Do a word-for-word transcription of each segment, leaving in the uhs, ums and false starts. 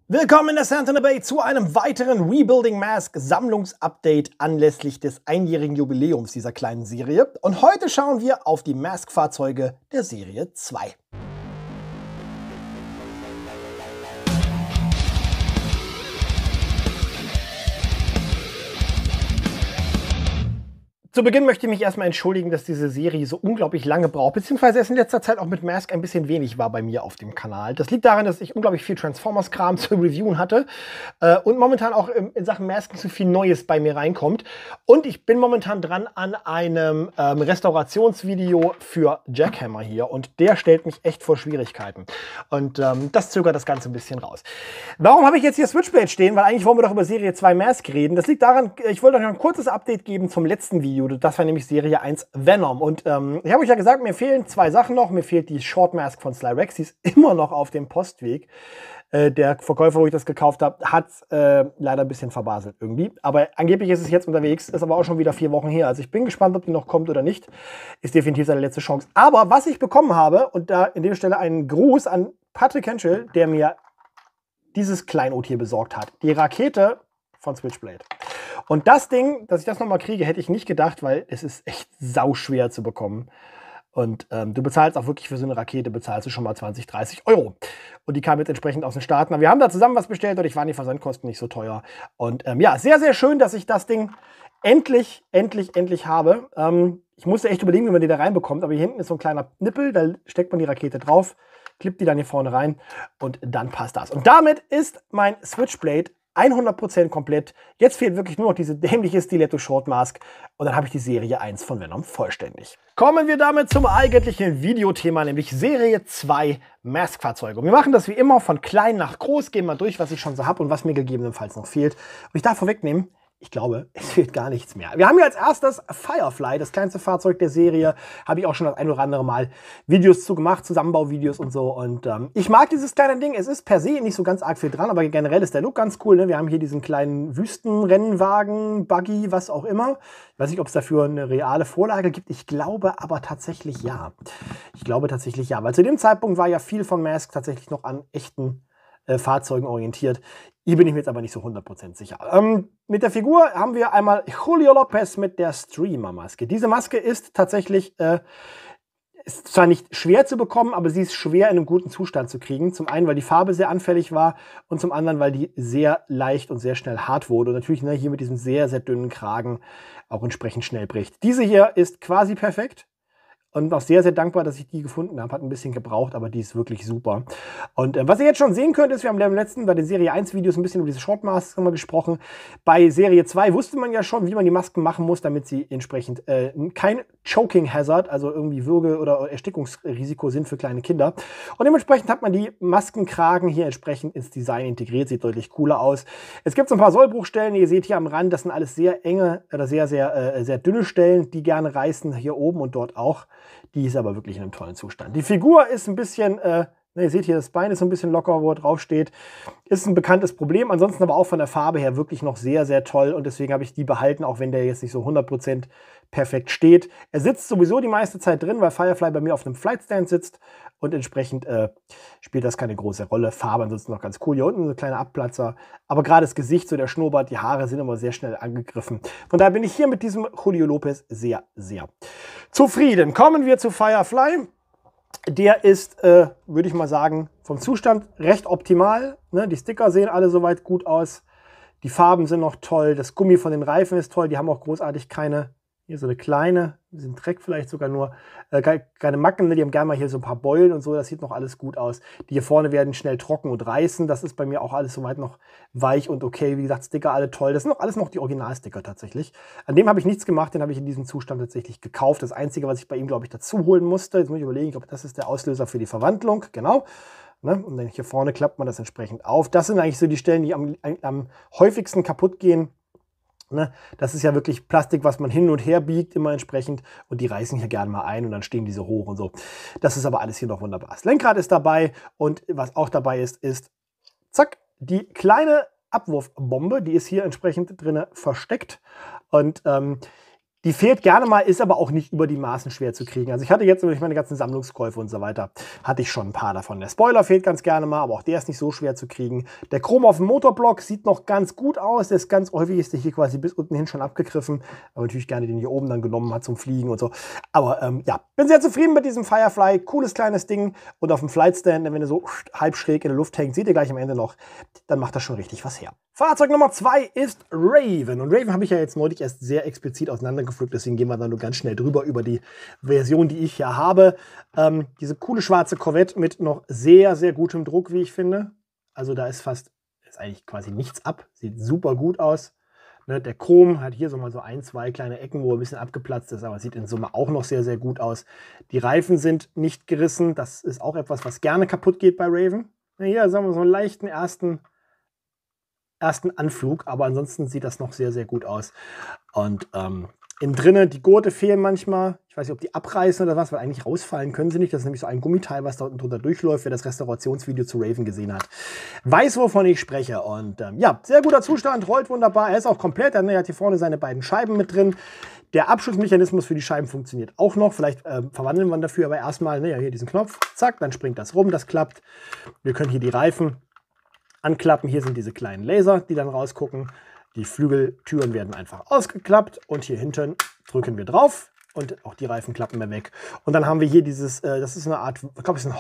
Willkommen in der Santana Bay zu einem weiteren Rebuilding Mask Sammlungsupdate anlässlich des einjährigen Jubiläums dieser kleinen Serie. Und heute schauen wir auf die Mask-Fahrzeuge der Serie zwei. Zu Beginn möchte ich mich erstmal entschuldigen, dass diese Serie so unglaublich lange braucht, beziehungsweise es in letzter Zeit auch mit Mask ein bisschen wenig war bei mir auf dem Kanal. Das liegt daran, dass ich unglaublich viel Transformers-Kram zu reviewen hatte äh, und momentan auch in, in Sachen Mask nicht so viel Neues bei mir reinkommt. Und ich bin momentan dran an einem ähm, Restaurationsvideo für Jackhammer hier und der stellt mich echt vor Schwierigkeiten. Und ähm, das zögert das Ganze ein bisschen raus. Warum habe ich jetzt hier Switchblade stehen? Weil eigentlich wollen wir doch über Serie zwei Mask reden. Das liegt daran, ich wollte euch noch ein kurzes Update geben zum letzten Video. Das war nämlich Serie eins Venom. Und ähm, ich habe euch ja gesagt, mir fehlen zwei Sachen noch. Mir fehlt die Short Mask von Slyrex. Die ist immer noch auf dem Postweg. Äh, der Verkäufer, wo ich das gekauft habe, hat äh, leider ein bisschen verbaselt irgendwie. Aber angeblich ist es jetzt unterwegs. Ist aber auch schon wieder vier Wochen her. Also ich bin gespannt, ob die noch kommt oder nicht. Ist definitiv seine letzte Chance. Aber was ich bekommen habe, und da in der Stelle einen Gruß an Patrick Henschel, der mir dieses Kleinod hier besorgt hat. Die Rakete von Switchblade. Und das Ding, dass ich das nochmal kriege, hätte ich nicht gedacht, weil es ist echt sauschwer zu bekommen. Und ähm, du bezahlst auch wirklich für so eine Rakete, bezahlst du schon mal zwanzig, dreißig Euro. Und die kam jetzt entsprechend aus den Staaten. Aber wir haben da zusammen was bestellt und ich waren die Versandkosten nicht so teuer. Und ähm, ja, sehr, sehr schön, dass ich das Ding endlich, endlich, endlich habe. Ähm, ich musste echt überlegen, wie man die da reinbekommt. Aber hier hinten ist so ein kleiner Nippel, da steckt man die Rakete drauf, klippt die dann hier vorne rein und dann passt das. Und damit ist mein Switchblade hundert Prozent komplett. Jetzt fehlt wirklich nur noch diese dämliche Stiletto Short Mask und dann habe ich die Serie eins von Venom vollständig. Kommen wir damit zum eigentlichen Videothema, nämlich Serie zwei Mask-Fahrzeuge. Wir machen das wie immer von klein nach groß, gehen mal durch, was ich schon so habe und was mir gegebenenfalls noch fehlt. Und ich darf vorwegnehmen, ich glaube, es fehlt gar nichts mehr. Wir haben hier als erstes Firefly, das kleinste Fahrzeug der Serie. Habe ich auch schon das ein oder andere Mal Videos zu gemacht, Zusammenbauvideos und so. Und ähm, ich mag dieses kleine Ding. Es ist per se nicht so ganz arg viel dran, aber generell ist der Look ganz cool. Ne? Wir haben hier diesen kleinen Wüstenrennwagen, Buggy, was auch immer. Ich weiß nicht, ob es dafür eine reale Vorlage gibt. Ich glaube aber tatsächlich ja. Ich glaube tatsächlich ja, weil zu dem Zeitpunkt war ja viel von Mask tatsächlich noch an echten äh, Fahrzeugen orientiert. Hier bin ich mir jetzt aber nicht so hundert Prozent sicher. Ähm, mit der Figur haben wir einmal Julio Lopez mit der Streamer-Maske. Diese Maske ist tatsächlich, äh, ist zwar nicht schwer zu bekommen, aber sie ist schwer in einem guten Zustand zu kriegen. Zum einen, weil die Farbe sehr anfällig war und zum anderen, weil die sehr leicht und sehr schnell hart wurde. Und natürlich ne, hier mit diesem sehr, sehr dünnen Kragen auch entsprechend schnell bricht. Diese hier ist quasi perfekt. Und auch sehr, sehr dankbar, dass ich die gefunden habe. Hat ein bisschen gebraucht, aber die ist wirklich super. Und äh, was ihr jetzt schon sehen könnt, ist, wir haben im letzten bei den Serie eins Videos ein bisschen über diese Short Masks gesprochen. Bei Serie zwei wusste man ja schon, wie man die Masken machen muss, damit sie entsprechend äh, kein Choking Hazard, also irgendwie Würge- oder Erstickungsrisiko sind für kleine Kinder. Und dementsprechend hat man die Maskenkragen hier entsprechend ins Design integriert. Sieht deutlich cooler aus. Es gibt so ein paar Sollbruchstellen, ihr seht hier am Rand, das sind alles sehr enge oder sehr, sehr, äh, sehr dünne Stellen, die gerne reißen, hier oben und dort auch. Die ist aber wirklich in einem tollen Zustand. Die Figur ist ein bisschen, äh, ihr seht hier, das Bein ist so ein bisschen locker, wo er drauf steht. Ist ein bekanntes Problem, ansonsten aber auch von der Farbe her wirklich noch sehr, sehr toll. Und deswegen habe ich die behalten, auch wenn der jetzt nicht so hundert Prozent perfekt steht. Er sitzt sowieso die meiste Zeit drin, weil Firefly bei mir auf einem Flightstand sitzt. Und entsprechend äh, spielt das keine große Rolle. Farbe ansonsten noch ganz cool. Hier unten so ein kleiner Abplatzer. Aber gerade das Gesicht, so der Schnurrbart, die Haare sind immer sehr schnell angegriffen. Von daher bin ich hier mit diesem Julio Lopez sehr, sehr zufrieden. Kommen wir zu Firefly. Der ist, äh, würde ich mal sagen, vom Zustand recht optimal. Ne? Die Sticker sehen alle soweit gut aus. Die Farben sind noch toll. Das Gummi von den Reifen ist toll. Die haben auch großartig keine, hier so eine kleine, ein bisschen Dreck vielleicht sogar nur, äh, keine Macken. Ne? Die haben gerne mal hier so ein paar Beulen und so. Das sieht noch alles gut aus. Die hier vorne werden schnell trocken und reißen. Das ist bei mir auch alles soweit noch weich und okay. Wie gesagt, Sticker alle toll. Das sind noch alles noch die Originalsticker tatsächlich. An dem habe ich nichts gemacht. Den habe ich in diesem Zustand tatsächlich gekauft. Das Einzige, was ich bei ihm, glaube ich, dazu holen musste. Jetzt muss ich überlegen, ich glaube, das ist der Auslöser für die Verwandlung. Genau. Ne? Und dann hier vorne klappt man das entsprechend auf. Das sind eigentlich so die Stellen, die am, am häufigsten kaputt gehen. Ne? Das ist ja wirklich Plastik, was man hin und her biegt, immer entsprechend. Und die reißen hier gerne mal ein und dann stehen diese hoch und so. Das ist aber alles hier noch wunderbar. Das Lenkrad ist dabei und was auch dabei ist, ist, zack, die kleine Abwurfbombe. Die ist hier entsprechend drin versteckt. Und ähm, Die fehlt gerne mal, ist aber auch nicht über die Maßen schwer zu kriegen. Also ich hatte jetzt durch meine ganzen Sammlungskäufe und so weiter, hatte ich schon ein paar davon. Der Spoiler fehlt ganz gerne mal, aber auch der ist nicht so schwer zu kriegen. Der Chrom auf dem Motorblock sieht noch ganz gut aus. Der ist ganz häufig, ist der hier quasi bis unten hin schon abgegriffen. Aber natürlich gerne den hier oben dann genommen hat zum Fliegen und so. Aber ähm, ja, bin sehr zufrieden mit diesem Firefly. Cooles kleines Ding. Und auf dem Flightstand, wenn er so halb schräg in der Luft hängt, seht ihr gleich am Ende noch, dann macht das schon richtig was her. Fahrzeug Nummer zwei ist Raven. Und Raven habe ich ja jetzt neulich erst sehr explizit auseinandergepflückt, deswegen gehen wir dann nur ganz schnell drüber über die Version, die ich hier habe. Ähm, diese coole schwarze Corvette mit noch sehr, sehr gutem Druck, wie ich finde. Also da ist fast, ist eigentlich quasi nichts ab. Sieht super gut aus. Ne, der Chrom hat hier so mal so ein, zwei kleine Ecken, wo er ein bisschen abgeplatzt ist, aber sieht in Summe auch noch sehr, sehr gut aus. Die Reifen sind nicht gerissen. Das ist auch etwas, was gerne kaputt geht bei Raven. Hier sagen wir so einen leichten ersten ersten Anflug, aber ansonsten sieht das noch sehr, sehr gut aus. Und ähm, innen drinnen, die Gurte fehlen manchmal. Ich weiß nicht, ob die abreißen oder was, weil eigentlich rausfallen können sie nicht. Das ist nämlich so ein Gummiteil, was da unten drunter durchläuft. Wer das Restaurationsvideo zu Raven gesehen hat, weiß, wovon ich spreche. Und ähm, ja, sehr guter Zustand, rollt wunderbar. Er ist auch komplett. Er hat hier vorne seine beiden Scheiben mit drin. Der Abschussmechanismus für die Scheiben funktioniert auch noch. Vielleicht äh, verwandeln wir dafür aber erstmal, naja, hier diesen Knopf. Zack, dann springt das rum, das klappt. Wir können hier die Reifen anklappen. Hier sind diese kleinen Laser, die dann rausgucken. Die Flügeltüren werden einfach ausgeklappt und hier hinten drücken wir drauf und auch die Reifen klappen wir weg. Und dann haben wir hier dieses, äh, das ist eine Art, ich glaube, es ist ein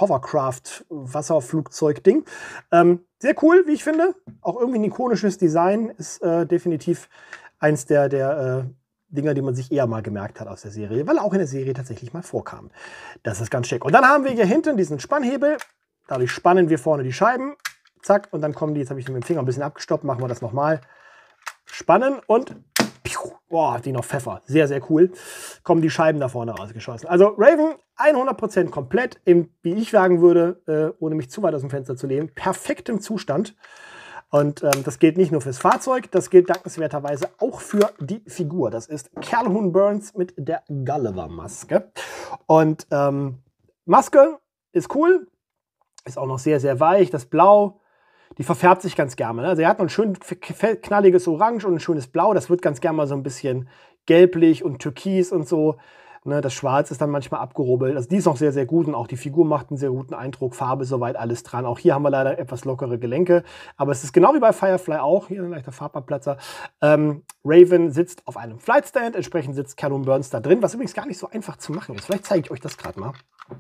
Hovercraft-Wasserflugzeug-Ding. Ähm, sehr cool, wie ich finde. Auch irgendwie ein ikonisches Design. Ist äh, definitiv eins der, der äh, Dinger, die man sich eher mal gemerkt hat aus der Serie, weil er auch in der Serie tatsächlich mal vorkam. Das ist ganz schick. Und dann haben wir hier hinten diesen Spannhebel. Dadurch spannen wir vorne die Scheiben. Zack, und dann kommen die, jetzt habe ich mit dem Finger ein bisschen abgestoppt, machen wir das nochmal. Spannen und, boah, die noch Pfeffer, sehr, sehr cool, kommen die Scheiben da vorne rausgeschossen. Also Raven hundert Prozent komplett, im, wie ich sagen würde, äh, ohne mich zu weit aus dem Fenster zu lehnen, perfektem Zustand. Und ähm, das gilt nicht nur fürs Fahrzeug, das gilt dankenswerterweise auch für die Figur. Das ist Calhoun Burns mit der Gulliver-Maske. Und ähm, Maske ist cool, ist auch noch sehr, sehr weich, das Blau. Die verfärbt sich ganz gerne. Ne? Also er hat noch ein schön knalliges Orange und ein schönes Blau. Das wird ganz gerne mal so ein bisschen gelblich und türkis und so. Ne? Das Schwarz ist dann manchmal abgerubbelt. Also die ist noch sehr, sehr gut und auch die Figur macht einen sehr guten Eindruck. Farbe soweit alles dran. Auch hier haben wir leider etwas lockere Gelenke. Aber es ist genau wie bei Firefly auch. Hier ein leichter Farbabplatzer. Ähm, Raven sitzt auf einem Flightstand. Entsprechend sitzt Calhoun Burns da drin. Was übrigens gar nicht so einfach zu machen ist. Vielleicht zeige ich euch das gerade mal.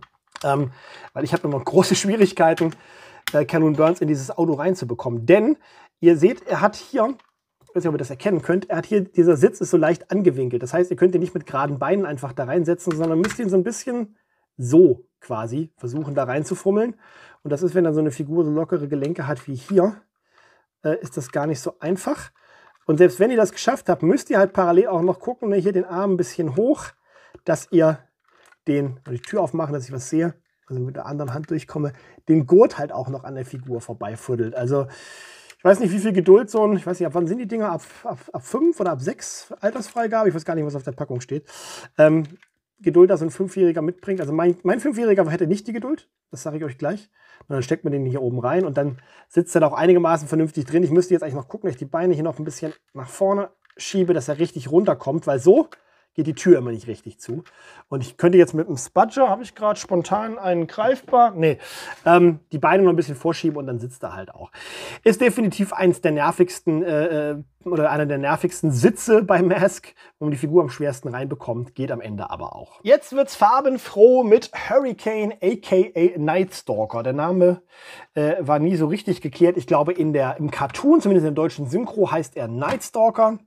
Ähm, weil ich habe immer große Schwierigkeiten, äh, Calhoun Burns in dieses Auto reinzubekommen. Denn ihr seht, er hat hier, ich weiß nicht, ob ihr das erkennen könnt, er hat hier, dieser Sitz ist so leicht angewinkelt. Das heißt, ihr könnt ihn nicht mit geraden Beinen einfach da reinsetzen, sondern müsst ihn so ein bisschen so quasi versuchen, da reinzufummeln. Und das ist, wenn er so eine Figur so lockere Gelenke hat wie hier, äh, ist das gar nicht so einfach. Und selbst wenn ihr das geschafft habt, müsst ihr halt parallel auch noch gucken, ne, hier den Arm ein bisschen hoch, dass ihr den, die Tür aufmachen, dass ich was sehe, also mit der anderen Hand durchkomme, den Gurt halt auch noch an der Figur vorbeifuddelt. Also ich weiß nicht, wie viel Geduld so ein, ich weiß nicht, ab wann sind die Dinger, ab, ab, ab fünf oder ab sechs Altersfreigabe, ich weiß gar nicht, was auf der Packung steht. Ähm, Geduld, dass so ein Fünfjähriger mitbringt. Also mein, mein Fünfjähriger hätte nicht die Geduld, das sage ich euch gleich. Und dann steckt man den hier oben rein und dann sitzt er da auch einigermaßen vernünftig drin. Ich müsste jetzt eigentlich noch gucken, dass ich die Beine hier noch ein bisschen nach vorne schiebe, dass er richtig runterkommt, weil so geht die Tür immer nicht richtig zu. Und ich könnte jetzt mit dem Spudger, habe ich gerade spontan einen greifbar, nee, ähm, die Beine noch ein bisschen vorschieben und dann sitzt er halt auch. Ist definitiv eins der nervigsten, äh, oder einer der nervigsten Sitze bei Mask, wo man die Figur am schwersten reinbekommt, geht am Ende aber auch. Jetzt wird's farbenfroh mit Hurricane, aka Nightstalker. Der Name äh, war nie so richtig geklärt. Ich glaube, in der, im Cartoon, zumindest in der deutschen Synchro, heißt er Nightstalker.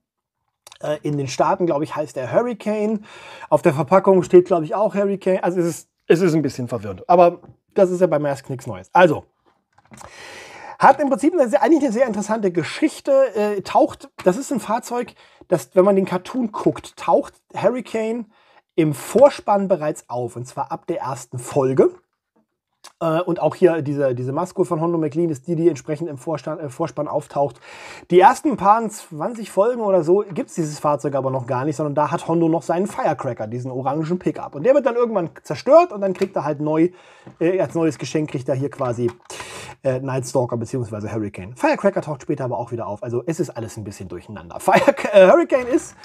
In den Staaten, glaube ich, heißt er Hurricane. Auf der Verpackung steht, glaube ich, auch Hurricane. Also es ist, es ist ein bisschen verwirrend. Aber das ist ja bei Mask nichts Neues. Also, hat im Prinzip eine sehr, eigentlich eine sehr interessante Geschichte. Äh, taucht, das ist ein Fahrzeug, das, wenn man den Cartoon guckt, taucht Hurricane im Vorspann bereits auf. Und zwar ab der ersten Folge. Und auch hier diese, diese Maske von Hondo McLean ist die, die entsprechend im Vorstand, äh, Vorspann auftaucht. Die ersten paar zwanzig Folgen oder so gibt es dieses Fahrzeug aber noch gar nicht, sondern da hat Hondo noch seinen Firecracker, diesen orangen Pickup. Und der wird dann irgendwann zerstört und dann kriegt er halt neu, äh, als neues Geschenk kriegt er hier quasi äh, Nightstalker bzw. Hurricane. Firecracker taucht später aber auch wieder auf. Also es ist alles ein bisschen durcheinander. Fire, äh, Hurricane ist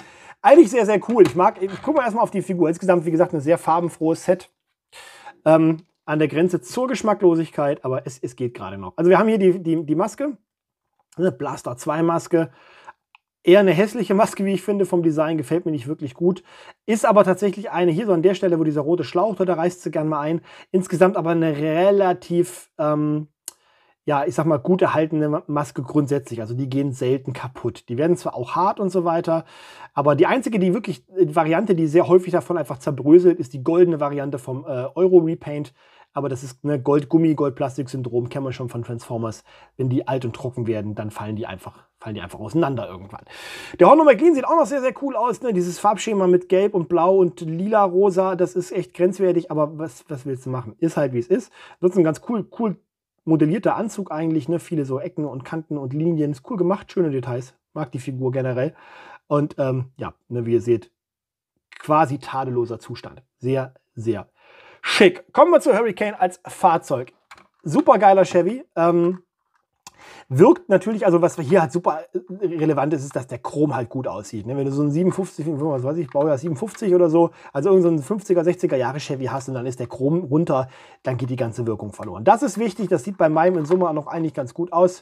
eigentlich sehr, sehr cool. Ich mag, ich gucke mal erstmal auf die Figur. Insgesamt, wie gesagt, ein sehr farbenfrohes Set. Ähm, an der Grenze zur Geschmacklosigkeit, aber es, es geht gerade noch. Also wir haben hier die, die, die Maske, eine Blaster zwei Maske. Eher eine hässliche Maske, wie ich finde, vom Design, gefällt mir nicht wirklich gut. Ist aber tatsächlich eine, hier so an der Stelle, wo dieser rote Schlauch, da reißt sie gerne mal ein. Insgesamt aber eine relativ, ähm, ja, ich sag mal, gut erhaltene Maske grundsätzlich. Also die gehen selten kaputt. Die werden zwar auch hart und so weiter, aber die einzige, die wirklich, die Variante, die sehr häufig davon einfach zerbröselt, ist die goldene Variante vom äh, Euro Repaint. Aber das ist eine Gold-Gummi, Gold-Plastik-Syndrom, kennen wir schon von Transformers. Wenn die alt und trocken werden, dann fallen die einfach, fallen die einfach auseinander irgendwann. Der Honor McLean sieht auch noch sehr, sehr cool aus. Ne? Dieses Farbschema mit Gelb und Blau und Lila-Rosa, das ist echt grenzwertig. Aber was, was willst du machen? Ist halt, wie es ist. Ansonsten ein ganz cool, cool modellierter Anzug eigentlich. Ne? Viele so Ecken und Kanten und Linien. Ist cool gemacht, schöne Details. Mag die Figur generell. Und ähm, ja, ne, wie ihr seht, quasi tadelloser Zustand. Sehr, sehr schick. Kommen wir zu Hurricane als Fahrzeug. Super geiler Chevy. Ähm, wirkt natürlich, also was hier halt super relevant ist, ist, dass der Chrom halt gut aussieht. Ne? Wenn du so einen siebenundfünfzig, was weiß ich, Baujahr siebenundfünfzig oder so, also irgendeinen so fünfziger, sechziger Jahre Chevy hast und dann ist der Chrom runter, dann geht die ganze Wirkung verloren. Das ist wichtig, das sieht bei meinem in Summe noch eigentlich ganz gut aus.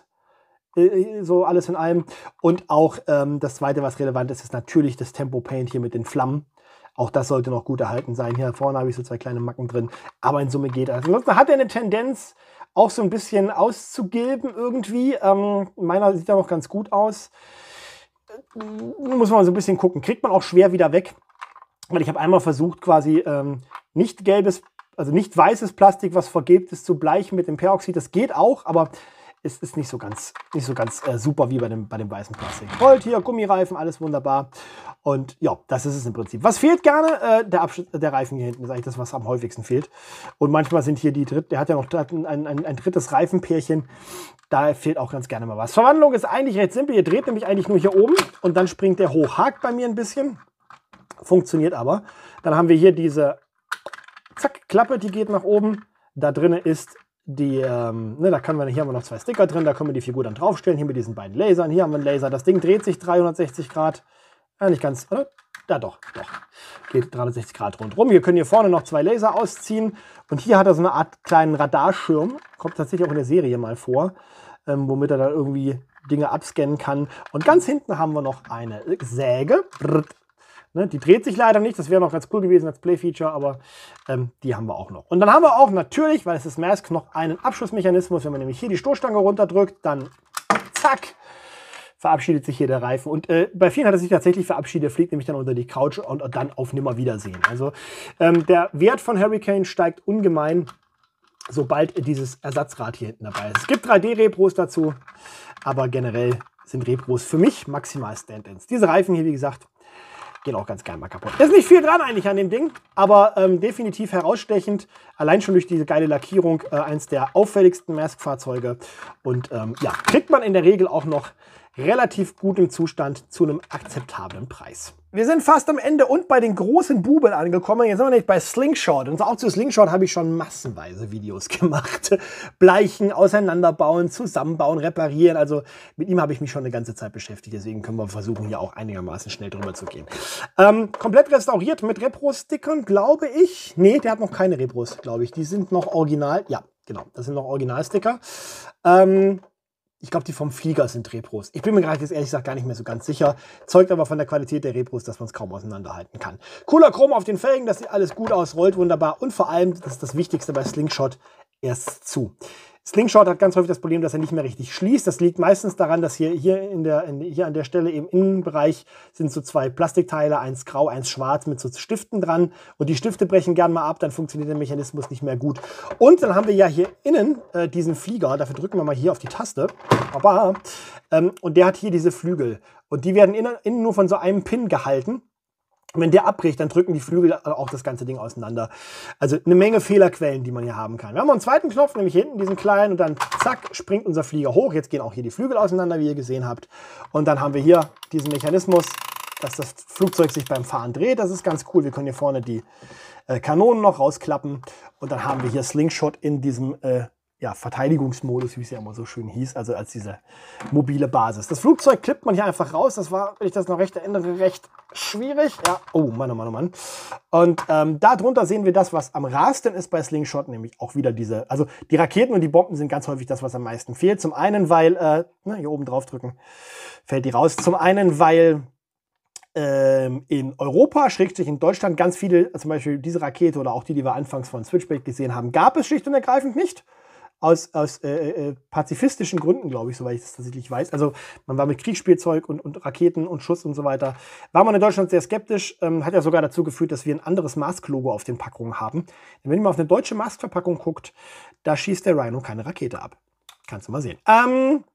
So alles in allem. Und auch ähm, das zweite, was relevant ist, ist natürlich das Tempo Paint hier mit den Flammen. Auch das sollte noch gut erhalten sein. Hier vorne habe ich so zwei kleine Macken drin. Aber in Summe geht das. Ansonsten hat er eine Tendenz, auch so ein bisschen auszugilben irgendwie. Ähm, meiner sieht ja noch ganz gut aus. Muss man so ein bisschen gucken. Kriegt man auch schwer wieder weg. Weil ich habe einmal versucht, quasi ähm, nicht gelbes, also nicht weißes Plastik, was vergilbt ist, zu bleichen mit dem Peroxid. Das geht auch, aber es ist nicht so ganz, nicht so ganz äh, super wie bei dem, bei dem weißen Plastik. Gold hier, Gummireifen, alles wunderbar. Und ja, das ist es im Prinzip. Was fehlt gerne? Äh, der, Abschnitt, der Reifen hier hinten ist eigentlich das, was am häufigsten fehlt. Und manchmal sind hier die dritt, der hat ja noch ein, ein, ein drittes Reifenpärchen. Da fehlt auch ganz gerne mal was. Verwandlung ist eigentlich recht simpel. Ihr dreht nämlich eigentlich nur hier oben und dann springt der hoch. Hakt bei mir ein bisschen. Funktioniert aber. Dann haben wir hier diese Zack, Klappe, die geht nach oben. Da drin ist die, ähm, ne, da können wir, hier haben wir noch zwei Sticker drin, da können wir die Figur dann draufstellen, hier mit diesen beiden Lasern, hier haben wir einen Laser, das Ding dreht sich dreihundertsechzig Grad, ja, nicht ganz, oder? Ja, doch, doch, geht dreihundertsechzig Grad rundherum. Wir können hier vorne noch zwei Laser ausziehen und hier hat er so eine Art kleinen Radarschirm, kommt tatsächlich auch in der Serie mal vor, ähm, womit er dann irgendwie Dinge abscannen kann. Und ganz hinten haben wir noch eine Säge. Ne, die dreht sich leider nicht, das wäre noch ganz cool gewesen als Play-Feature, aber ähm, die haben wir auch noch. Und dann haben wir auch natürlich, weil es ist Mask, noch einen Abschussmechanismus. Wenn man nämlich hier die Stoßstange runterdrückt, dann zack, verabschiedet sich hier der Reifen. Und äh, bei vielen hat er sich tatsächlich verabschiedet, fliegt nämlich dann unter die Couch und, und dann auf Nimmerwiedersehen. Also ähm, der Wert von Hurricane steigt ungemein, sobald dieses Ersatzrad hier hinten dabei ist. Es gibt drei D-Repros dazu, aber generell sind Repros für mich maximal Stand-ins. Diese Reifen hier, wie gesagt, gehen auch ganz gerne mal kaputt. Ist nicht viel dran eigentlich an dem Ding, aber ähm, definitiv herausstechend. Allein schon durch diese geile Lackierung äh, eins der auffälligsten Mask-Fahrzeuge. Und ähm, ja, kriegt man in der Regel auch noch relativ gut im Zustand zu einem akzeptablen Preis. Wir sind fast am Ende und bei den großen Buben angekommen. Jetzt sind wir nicht bei Slingshot. Und auch zu Slingshot habe ich schon massenweise Videos gemacht. Bleichen, auseinanderbauen, zusammenbauen, reparieren. Also mit ihm habe ich mich schon eine ganze Zeit beschäftigt. Deswegen können wir versuchen, hier auch einigermaßen schnell drüber zu gehen. Ähm, komplett restauriert mit Repro-Stickern, glaube ich. Nee, der hat noch keine Repros, glaube ich. Die sind noch original. Ja, genau. Das sind noch Originalsticker. Ähm... Ich glaube, die vom Flieger sind Repros. Ich bin mir gerade jetzt ehrlich gesagt gar nicht mehr so ganz sicher. Zeugt aber von der Qualität der Repros, dass man es kaum auseinanderhalten kann. Cooler Chrom auf den Felgen, das sieht alles gut aus, rollt wunderbar. Und vor allem, das ist das Wichtigste bei Slingshot, er ist zu. Slingshot hat ganz häufig das Problem, dass er nicht mehr richtig schließt. Das liegt meistens daran, dass hier, hier, in der, in, hier an der Stelle im Innenbereich sind so zwei Plastikteile, eins grau, eins schwarz mit so Stiften dran. Und die Stifte brechen gern mal ab, dann funktioniert der Mechanismus nicht mehr gut. Und dann haben wir ja hier innen äh, diesen Flieger. Dafür drücken wir mal hier auf die Taste. Aber, ähm, und der hat hier diese Flügel. Und die werden innen, innen nur von so einem Pin gehalten. Wenn der abbricht, dann drücken die Flügel auch das ganze Ding auseinander. Also eine Menge Fehlerquellen, die man hier haben kann. Wir haben noch einen zweiten Knopf, nämlich hier hinten diesen kleinen, und dann zack, springt unser Flieger hoch. Jetzt gehen auch hier die Flügel auseinander, wie ihr gesehen habt. Und dann haben wir hier diesen Mechanismus, dass das Flugzeug sich beim Fahren dreht. Das ist ganz cool. Wir können hier vorne die äh, Kanonen noch rausklappen. Und dann haben wir hier Slingshot in diesem, äh, ja, Verteidigungsmodus, wie es ja immer so schön hieß, also als diese mobile Basis. Das Flugzeug klippt man hier einfach raus. Das war, wenn ich das noch recht erinnere, recht schwierig. Ja, oh Mann, oh Mann, oh Mann. Und ähm, darunter sehen wir das, was am rarsten ist bei Slingshot, nämlich auch wieder diese, also die Raketen und die Bomben sind ganz häufig das, was am meisten fehlt. Zum einen, weil, äh, na, hier oben drauf drücken, fällt die raus. Zum einen, weil ähm, in Europa, schrägstrich in Deutschland, ganz viele, zum Beispiel diese Rakete oder auch die, die wir anfangs von Switchback gesehen haben, gab es schlicht und ergreifend nicht. Aus, aus äh, äh, pazifistischen Gründen, glaube ich, soweit ich das tatsächlich weiß. Also man war mit Kriegsspielzeug und, und Raketen und Schuss und so weiter. War man in Deutschland sehr skeptisch. Ähm, hat ja sogar dazu geführt, dass wir ein anderes Mask-Logo auf den Packungen haben. Denn wenn ihr mal auf eine deutsche Mask-Verpackung guckt, da schießt der Rhino keine Rakete ab. Kannst du mal sehen. Ähm,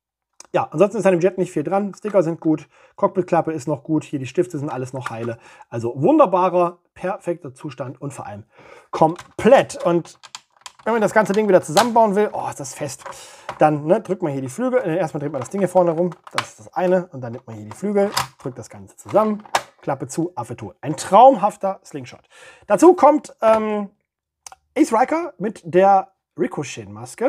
ja, ansonsten ist an dem Jet nicht viel dran. Sticker sind gut. Cockpitklappe ist noch gut. Hier die Stifte sind alles noch heile. Also wunderbarer, perfekter Zustand und vor allem komplett. Und wenn man das ganze Ding wieder zusammenbauen will, oh, ist das fest, dann ne, drückt man hier die Flügel. Äh, erstmal dreht man das Ding hier vorne rum, das ist das eine. Und dann nimmt man hier die Flügel, drückt das Ganze zusammen, Klappe zu, Affe tot. Ein traumhafter Slingshot. Dazu kommt ähm, Ace Riker mit der Ricochet-Maske.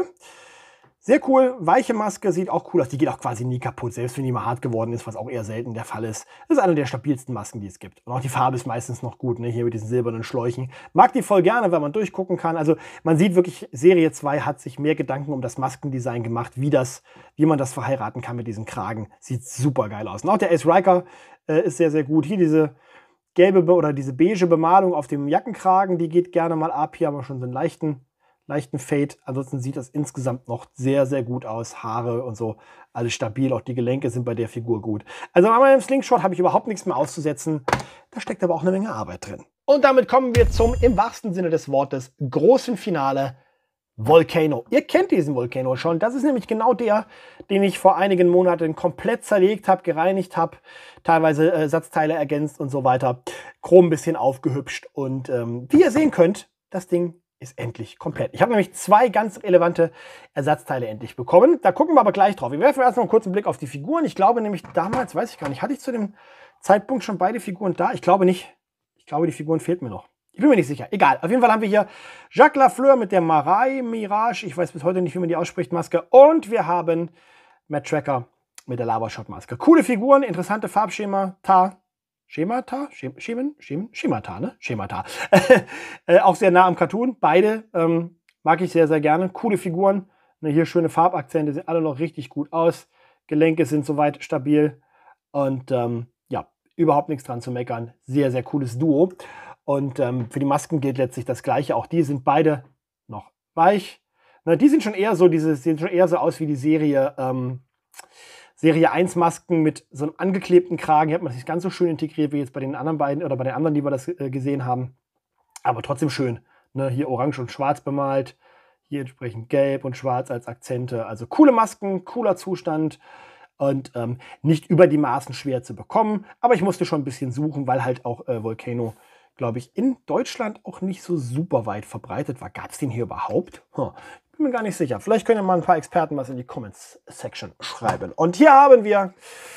Sehr cool, weiche Maske, sieht auch cool aus. Die geht auch quasi nie kaputt, selbst wenn die mal hart geworden ist, was auch eher selten der Fall ist. Das ist eine der stabilsten Masken, die es gibt. Und auch die Farbe ist meistens noch gut, ne? Hier mit diesen silbernen Schläuchen. Mag die voll gerne, weil man durchgucken kann. Also man sieht wirklich, Serie zwei hat sich mehr Gedanken um das Maskendesign gemacht, wie, das, wie man das verheiraten kann mit diesem Kragen. Sieht super geil aus. Und auch der Ace Riker äh, ist sehr, sehr gut. Hier diese gelbe oder diese beige Bemalung auf dem Jackenkragen, die geht gerne mal ab. Hier haben wir schon so einen leichten leichten Fade. Ansonsten sieht das insgesamt noch sehr, sehr gut aus. Haare und so, alles stabil. Auch die Gelenke sind bei der Figur gut. Also bei meinem Slingshot habe ich überhaupt nichts mehr auszusetzen. Da steckt aber auch eine Menge Arbeit drin. Und damit kommen wir zum, im wahrsten Sinne des Wortes, großen Finale Volcano. Ihr kennt diesen Volcano schon. Das ist nämlich genau der, den ich vor einigen Monaten komplett zerlegt habe, gereinigt habe, teilweise äh, Satzteile ergänzt und so weiter. Chrom ein bisschen aufgehübscht. Und ähm, wie ihr sehen könnt, das Ding ist endlich komplett. Ich habe nämlich zwei ganz relevante Ersatzteile endlich bekommen. Da gucken wir aber gleich drauf. Wir werfen erstmal einen kurzen Blick auf die Figuren. Ich glaube nämlich damals, weiß ich gar nicht, hatte ich zu dem Zeitpunkt schon beide Figuren da? Ich glaube nicht. Ich glaube, die Figuren fehlt mir noch. Ich bin mir nicht sicher. Egal. Auf jeden Fall haben wir hier Jacques Lafleur mit der Marai Mirage. Ich weiß bis heute nicht, wie man die ausspricht, Maske. Und wir haben Matt Tracker mit der Lava Shot Maske. Coole Figuren, interessante Farbschema. Ta. Schemata? Schemen? Schemen? Schemata, ne? Schemata. äh, auch sehr nah am Cartoon. Beide ähm, mag ich sehr, sehr gerne. Coole Figuren. Ne, hier schöne Farbakzente, sehen alle noch richtig gut aus. Gelenke sind soweit stabil. Und ähm, ja, überhaupt nichts dran zu meckern. Sehr, sehr cooles Duo. Und ähm, für die Masken gilt letztlich das Gleiche. Auch die sind beide noch weich. Ne, die sind schon eher so, diese sehen schon eher so aus wie die Serie. Ähm, Serie eins Masken mit so einem angeklebten Kragen. Hier hat man das nicht ganz so schön integriert wie jetzt bei den anderen beiden oder bei den anderen, die wir das äh, gesehen haben. Aber trotzdem schön. Ne? Hier orange und schwarz bemalt. Hier entsprechend gelb und schwarz als Akzente. Also coole Masken, cooler Zustand und ähm, nicht über die Maßen schwer zu bekommen. Aber ich musste schon ein bisschen suchen, weil halt auch äh, Volcano, glaube ich, in Deutschland auch nicht so super weit verbreitet war. Gab es den hier überhaupt? Huh. Bin mir gar nicht sicher. Vielleicht können ja mal ein paar Experten was in die Comments-Section schreiben. Und hier haben wir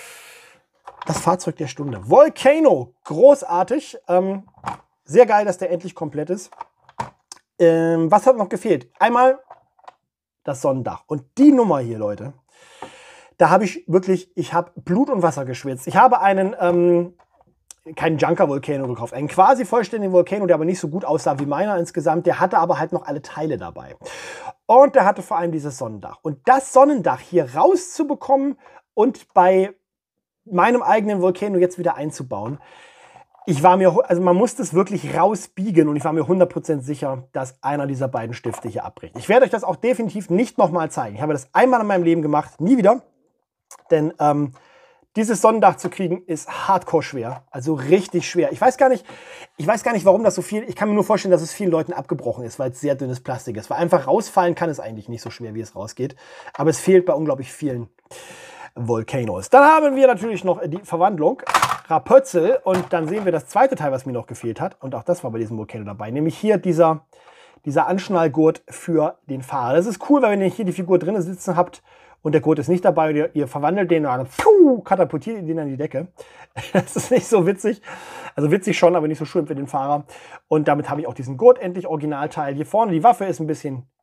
das Fahrzeug der Stunde. Volcano. Großartig. Ähm, sehr geil, dass der endlich komplett ist. Ähm, was hat noch gefehlt? Einmal das Sonnendach. Und die Nummer hier, Leute, da habe ich wirklich, ich habe Blut und Wasser geschwitzt. Ich habe einen, ähm, keinen Junker-Volcano gekauft. Einen quasi vollständigen Volcano, der aber nicht so gut aussah wie meiner insgesamt. Der hatte aber halt noch alle Teile dabei. Und der hatte vor allem dieses Sonnendach. Und das Sonnendach hier rauszubekommen und bei meinem eigenen Volcano jetzt wieder einzubauen, ich war mir, also man muss das wirklich rausbiegen und ich war mir hundert Prozent sicher, dass einer dieser beiden Stifte hier abbricht. Ich werde euch das auch definitiv nicht nochmal zeigen. Ich habe das einmal in meinem Leben gemacht, nie wieder. Denn ähm, dieses Sonnendach zu kriegen ist hardcore schwer, also richtig schwer. Ich weiß gar nicht, ich weiß gar nicht, warum das so viel, ich kann mir nur vorstellen, dass es vielen Leuten abgebrochen ist, weil es sehr dünnes Plastik ist. Weil einfach rausfallen kann es eigentlich nicht so schwer, wie es rausgeht. Aber es fehlt bei unglaublich vielen Volcanos. Dann haben wir natürlich noch die Verwandlung, Rapötzel. Und dann sehen wir das zweite Teil, was mir noch gefehlt hat. Und auch das war bei diesem Volcano dabei. Nämlich hier dieser, dieser Anschnallgurt für den Fahrer. Das ist cool, weil wenn ihr hier die Figur drinnen sitzen habt, und der Gurt ist nicht dabei, ihr, ihr verwandelt den und dann pfiuh, katapultiert ihr den an die Decke. Das ist nicht so witzig. Also witzig schon, aber nicht so schön für den Fahrer. Und damit habe ich auch diesen Gurt endlich Originalteil. Hier vorne die Waffe ist ein bisschen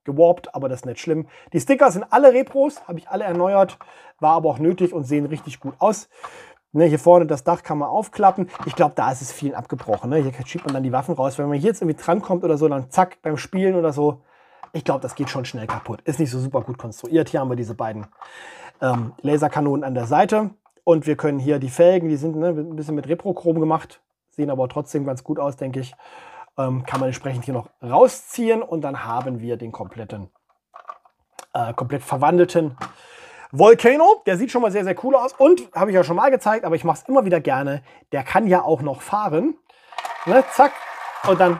gewarpt, aber das ist nicht schlimm. Die Sticker sind alle Repros, habe ich alle erneuert, war aber auch nötig und sehen richtig gut aus. Ne, hier vorne das Dach kann man aufklappen. Ich glaube, da ist es vielen abgebrochen. Ne? Hier schiebt man dann die Waffen raus. Wenn man hier jetzt irgendwie drankommt oder so, dann zack, beim Spielen oder so. Ich glaube, das geht schon schnell kaputt. Ist nicht so super gut konstruiert. Hier haben wir diese beiden ähm, Laserkanonen an der Seite. Und wir können hier die Felgen, die sind ne, ein bisschen mit Reprochrom gemacht. Sehen aber trotzdem ganz gut aus, denke ich. Ähm, kann man entsprechend hier noch rausziehen. Und dann haben wir den kompletten, äh, komplett verwandelten Volcano, der sieht schon mal sehr, sehr cool aus und habe ich ja schon mal gezeigt, aber ich mache es immer wieder gerne. Der kann ja auch noch fahren. Ne, zack. Und dann.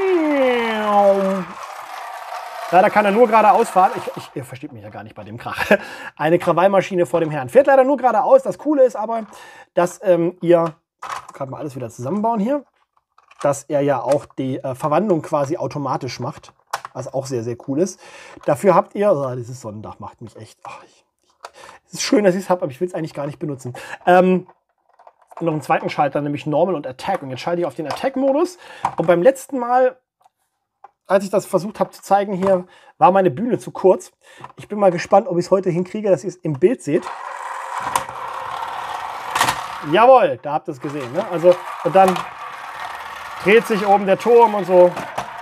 Leider kann er nur geradeaus fahren. Ich, ich, ihr versteht mich ja gar nicht bei dem Krach. Eine Krawallmaschine vor dem Herrn. Fährt leider nur geradeaus. Das Coole ist aber, dass ähm, ihr. Gerade mal alles wieder zusammenbauen hier. Dass er ja auch die äh, Verwandlung quasi automatisch macht. Was auch sehr, sehr cool ist. Dafür habt ihr. Oh, dieses Sonnendach macht mich echt. Oh, ich, Es ist schön, dass ich es habe, aber ich will es eigentlich gar nicht benutzen. Ähm, noch einen zweiten Schalter, nämlich Normal und Attack. Und jetzt schalte ich auf den Attack-Modus. Und beim letzten Mal, als ich das versucht habe zu zeigen hier, war meine Bühne zu kurz. Ich bin mal gespannt, ob ich es heute hinkriege, dass ihr es im Bild seht. Jawohl, da habt ihr es gesehen. Ne? Also, und dann dreht sich oben der Turm und so.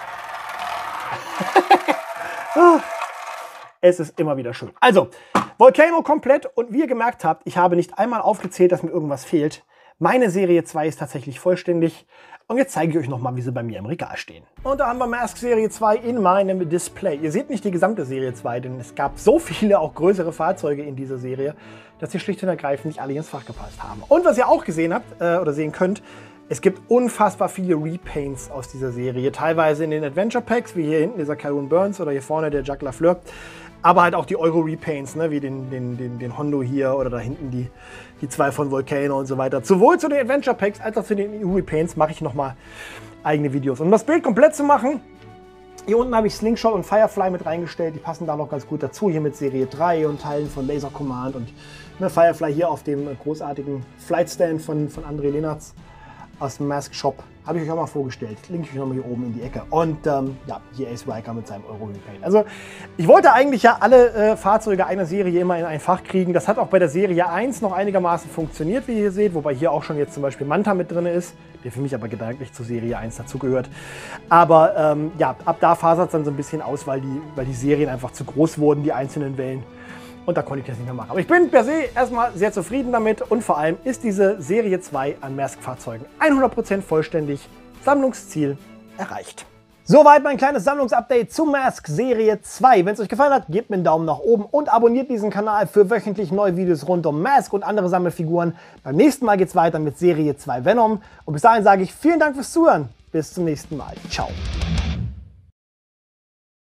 Es ist immer wieder schön. Also, Volcano komplett und wie ihr gemerkt habt, ich habe nicht einmal aufgezählt, dass mir irgendwas fehlt. Meine Serie zwei ist tatsächlich vollständig und jetzt zeige ich euch nochmal, wie sie bei mir im Regal stehen. Und da haben wir Mask Serie zwei in meinem Display. Ihr seht nicht die gesamte Serie zwei, denn es gab so viele, auch größere Fahrzeuge in dieser Serie, dass sie schlicht und ergreifend nicht alle ins Fach gepasst haben. Und was ihr auch gesehen habt äh, oder sehen könnt, es gibt unfassbar viele Repaints aus dieser Serie. Teilweise in den Adventure Packs, wie hier hinten dieser Calhoun Burns oder hier vorne der Jacques Lafleur. Aber halt auch die Euro-Repaints, ne, wie den, den, den, den Hondo hier oder da hinten die, die zwei von Volcano und so weiter. Sowohl zu den Adventure Packs als auch zu den E U-Repaints mache ich nochmal eigene Videos. Und um das Bild komplett zu machen, hier unten habe ich Slingshot und Firefly mit reingestellt. Die passen da noch ganz gut dazu. Hier mit Serie drei und Teilen von Laser Command und ne, Firefly hier auf dem großartigen Flightstand von, von André Lehnertz aus dem Mask Shop. Habe ich euch auch mal vorgestellt. Link ich euch nochmal hier oben in die Ecke. Und ähm, ja, hier Ace Riker mit seinem Euro-Repaint. Also ich wollte eigentlich ja alle äh, Fahrzeuge einer Serie immer in ein Fach kriegen. Das hat auch bei der Serie eins noch einigermaßen funktioniert, wie ihr seht. Wobei hier auch schon jetzt zum Beispiel Manta mit drin ist, der für mich aber gedanklich zur Serie eins dazugehört. Aber ähm, ja, ab da fasert es dann so ein bisschen aus, weil die, weil die Serien einfach zu groß wurden, die einzelnen Wellen. Und da konnte ich das nicht mehr machen. Aber ich bin per se erstmal sehr zufrieden damit. Und vor allem ist diese Serie zwei an Maersk-Fahrzeugen hundert Prozent vollständig. Sammlungsziel erreicht. Soweit mein kleines Sammlungsupdate zu Maersk Serie zwei. Wenn es euch gefallen hat, gebt mir einen Daumen nach oben und abonniert diesen Kanal für wöchentlich neue Videos rund um Maersk und andere Sammelfiguren. Beim nächsten Mal geht es weiter mit Serie zwei Venom. Und bis dahin sage ich vielen Dank fürs Zuhören. Bis zum nächsten Mal. Ciao.